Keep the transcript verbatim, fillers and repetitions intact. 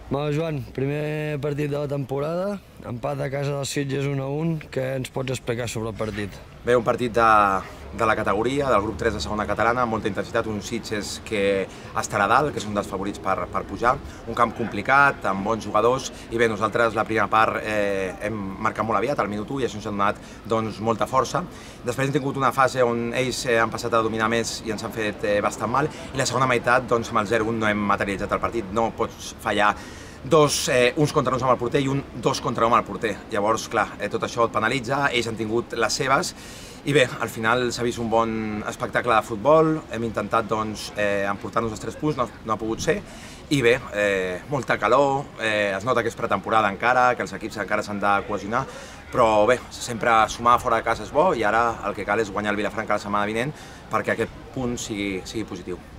Bueno, Joan, primer partit de la temporada, empat a casa dels Sitges un a un, què ens pots explicar sobre el partit? Bé, un partit de, de la categoria, del grup tres de segona catalana, amb molta intensitat, un Sitges que estarà a dalt, que és un dels favorits per, per pujar, un camp complicat, amb bons jugadors, i bé, nosaltres la primera part eh, hem marcat molt aviat, al minut u, i això ens ha donat doncs, molta força. Després hem tingut una fase on ells eh, han passat a dominar més i ens han fet eh, bastant mal, i la segona meitat, doncs, amb el zero un no hem materialitzat el partit, no pots fallar dos, eh, uns contra uns amb el porter i un dos contra un amb el porter. Llavors, clar, eh, tot això et penalitza, ells han tingut les seves, i bé, al final s'ha vist un bon espectacle de futbol, hem intentat doncs, eh, emportar-nos els tres punts, no, no ha pogut ser, i bé, eh, molta calor, eh, es nota que és pretemporada encara, que els equips encara s'han de cohesionar, però bé, sempre sumar fora de casa és bo, i ara el que cal és guanyar el Vilafranca la setmana vinent perquè aquest punt sigui, sigui positiu.